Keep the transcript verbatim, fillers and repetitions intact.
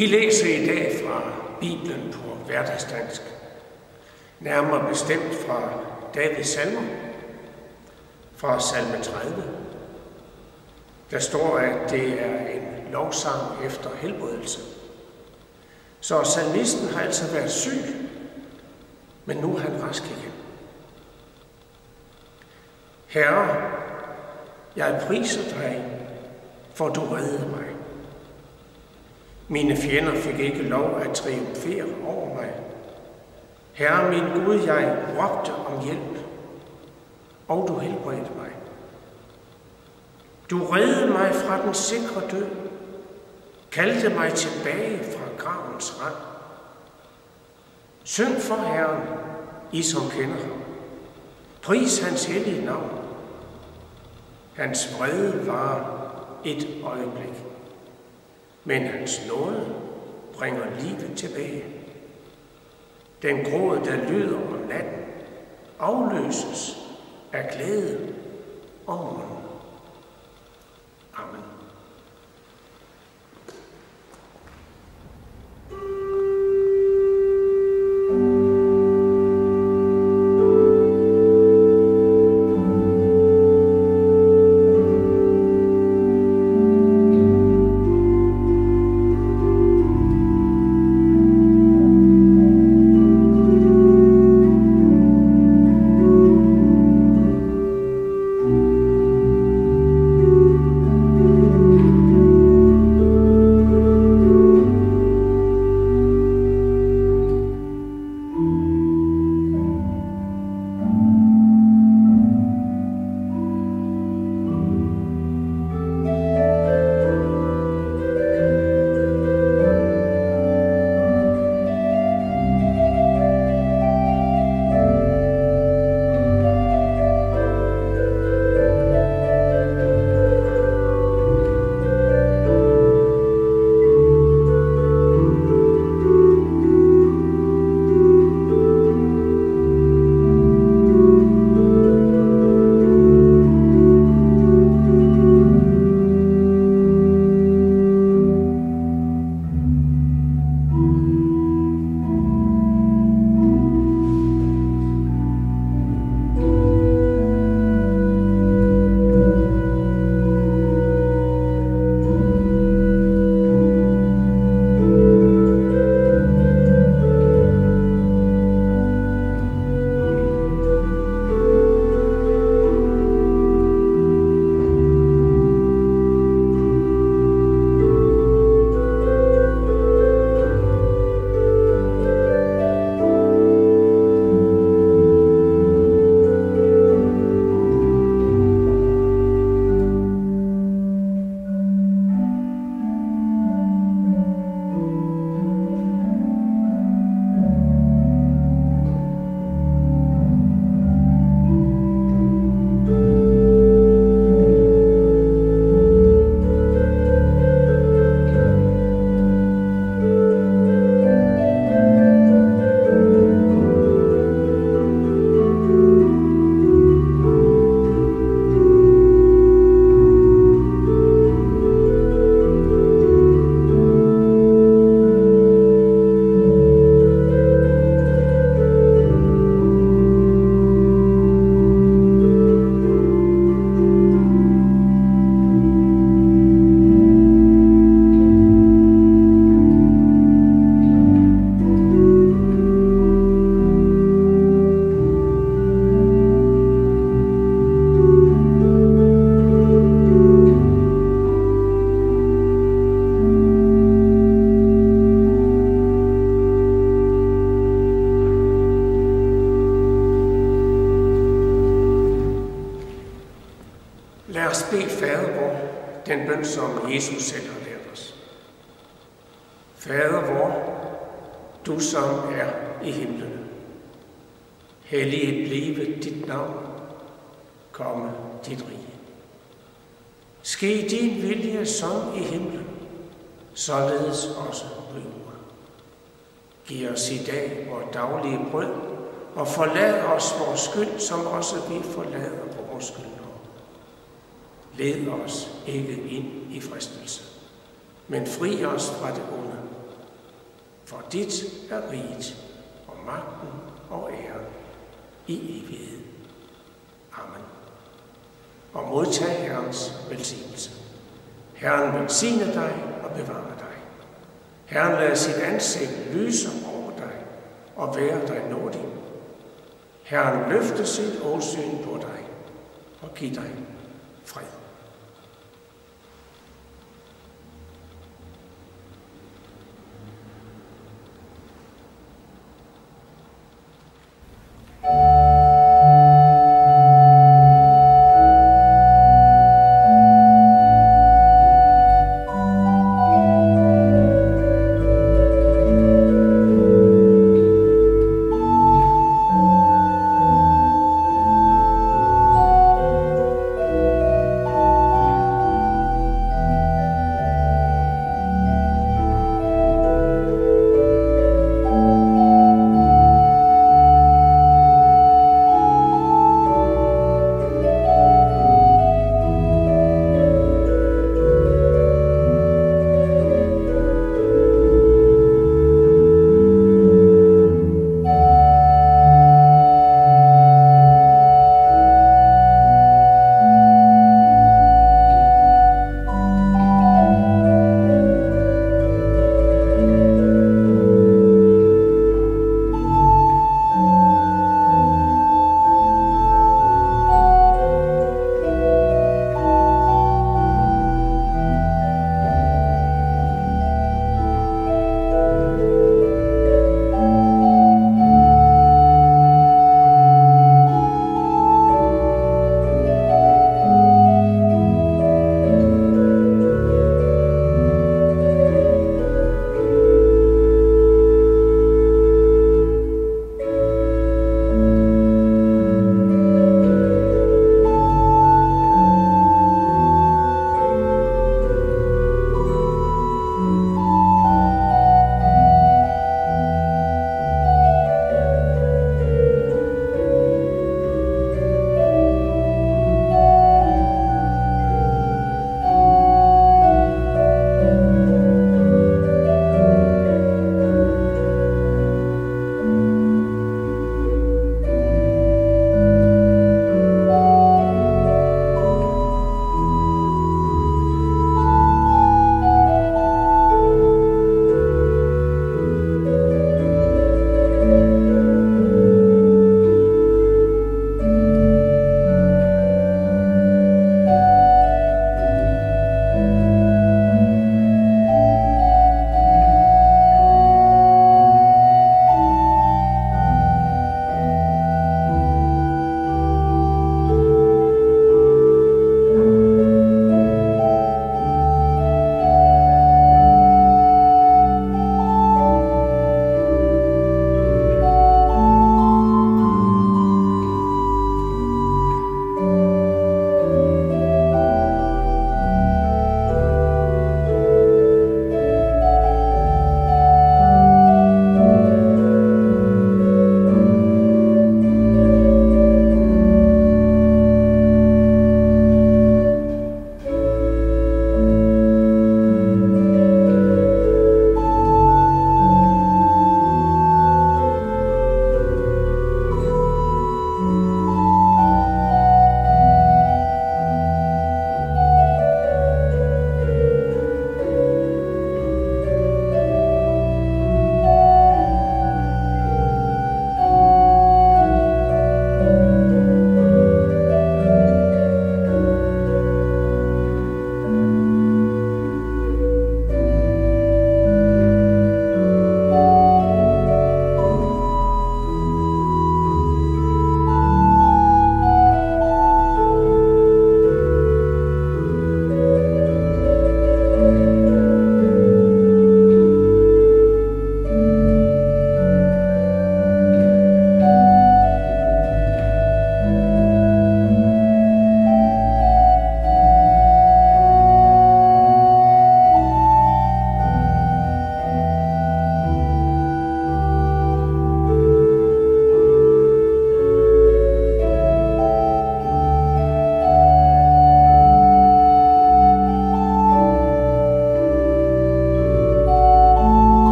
Vi læser i dag fra Bibelen på hverdagsdansk, nærmere bestemt fra Davids salmer, fra salme tredive. Der står, at det er en lovsang efter helbredelse. Så salmisten har altså været syg, men nu er han rask igen. Herre, jeg priser dig, for du reddede mig. Mine fjender fik ikke lov at triumfere over mig. Herre min Gud, jeg råbte om hjælp, og du helbredte mig. Du reddede mig fra den sikre død, kaldte mig tilbage fra gravens rand. Syng for Herren, I som kender ham. Pris hans hellige navn. Hans vrede var et øjeblik, men hans nåde bringer livet tilbage. Den gråd, der lyder om natten, afløses af glæde om morgenen. Amen. Lad os bede Fader vor, den bøn, som Jesus selv har lært os. Fader vor, du som er i himlen. Helliget blive dit navn. Komme dit rige. Ske din vilje som i himlen, således også på jorden. Giv os i dag vores daglige brød, og forlad os vores skyld, som også vi forlader vores skyldnere. Led os ikke ind i fristelse, men fri os fra det onde. For dit er riget og magten og æren i evighed. Amen. Og modtag Herrens velsignelse. Herren velsigne dig og bevare dig. Herren lader sit ansigt lyse over dig og være dig nådig. Herren løfter sit åsyn på dig og giv dig fred.